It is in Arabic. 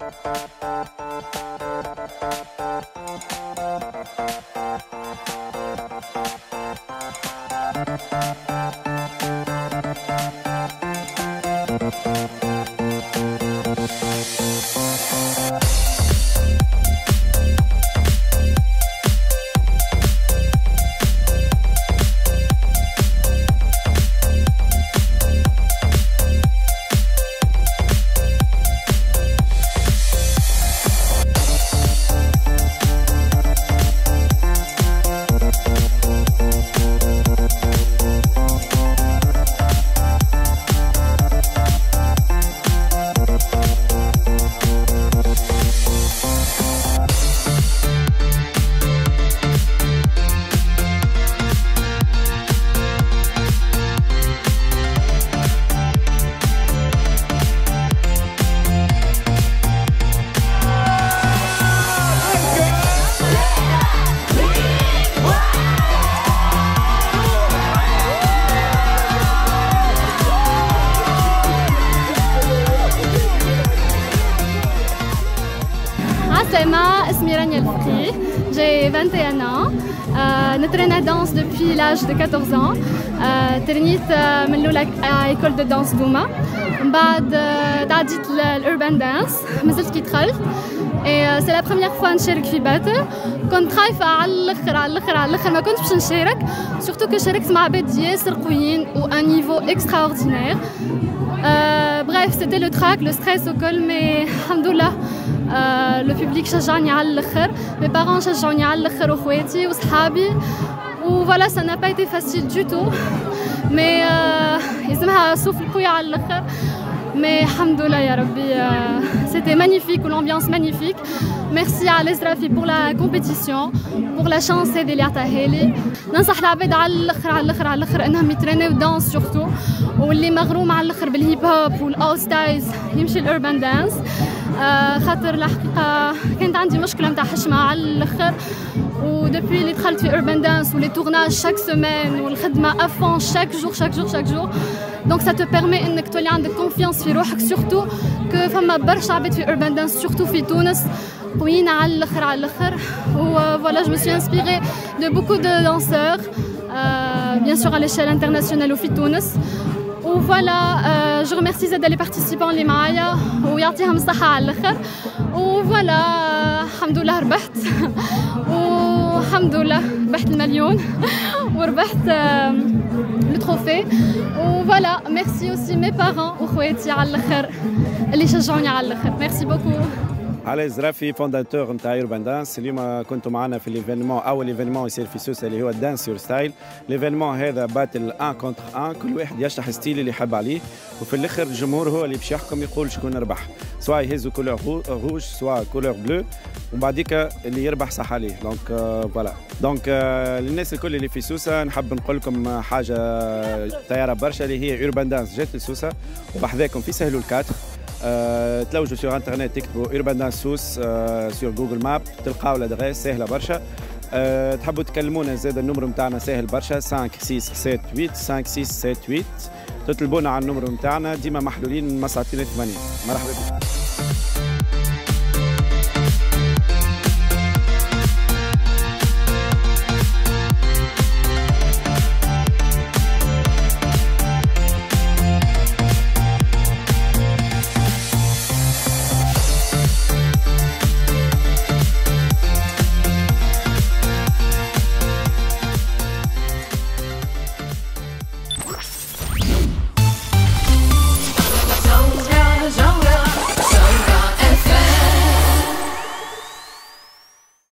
اسمي رانيا الفقي, j'ai 21 ans. نترين danse depuis l'âge de 14 ans. ترنيت من الأولى école de danse دوما. من بعد تعديت l'urban dance, مازلت كي دخلت. Et c'est la première fois نشارك في باتل. كنت خايفة على الآخر ما كنتش باش نشارك. Surtout que شاركت مع عباد ياسر قويين و un niveau extraordinaire. Bref, c'était le trac, le stress au col, mais alhamdoulilah. Le public شجعني على الآخر, mes parents شجعوني على الآخر وخواتي وصحابي, و voilà, ça n'a pas été facile du tout, mais يسمها souffle قوي على الآخر, mais alhamdoulilah يا ربي, c'était magnifique, l'ambiance magnifique. Merci à l'Ezrafi pour la compétition, pour la chance اللي عطاها لي. ننصح العباد على الآخر انهم يترينيو دانس سورتو, واللي مغروم على الآخر بالهيب هوب والاول ستايلز يمشي الاربان دانس. خاطر الحقيقه كانت عندي مشكله نتاع حشمه على الآخر, ودبوي اللي دخلت في urban dance ولي tournages chaque semaine والخدمه à fond chaque jour. Donc ça te permet انك تولي عندك confiance في روحك, surtout que فما برشا عباد في urban dance surtout في تونس قويين على الآخر. و voilà, je me suis inspirée de beaucoup de danseurs, bien sûr à l'échelle internationale وفي تونس. و voilà, je remercie زاد les participants اللي معايا ويعطيهم الصحة على الآخر. و voilà, الحمد لله ربحت, والحمد لله ربحت المليون وربحت le trophée. و voilà, merci aussi mes parents وخواتي على الآخر اللي شجعوني على الآخر. Merci beaucoup. علي الزرافي فونداتور نتاع اوربان دانس. اليوم كنتوا معنا في ليفينمون, اول ايفينمون يصير في سوسه اللي هو دانس يور ستايل. ليفينمون هذا باتل 1 كونتر 1, كل واحد يشرح ستيل اللي يحب عليه, وفي الاخر الجمهور هو اللي باش يحكم يقول شكون ربح, سواء يهزوا كولور روج سواء كولور بلو, ومن بعديك اللي يربح صح عليه. دونك فوالا, دونك للناس الكل اللي في سوسه نحب نقول لكم حاجه طياره برشا, اللي هي اوربان دانس جات لسوسه وبحذاكم في سهلوا الكاتر. تلوجوا سور انترنت تكتبوا اوربان دانس سوس سور جوجل ماب, تلقاو لادغيس سهله برشا. تحبوا تكلمونا زاد النمر نتاعنا ساهل برشا, 5678 5678. تطلبونا على النمر نتاعنا, ديما محلولين من 89 80. مرحبا بكم.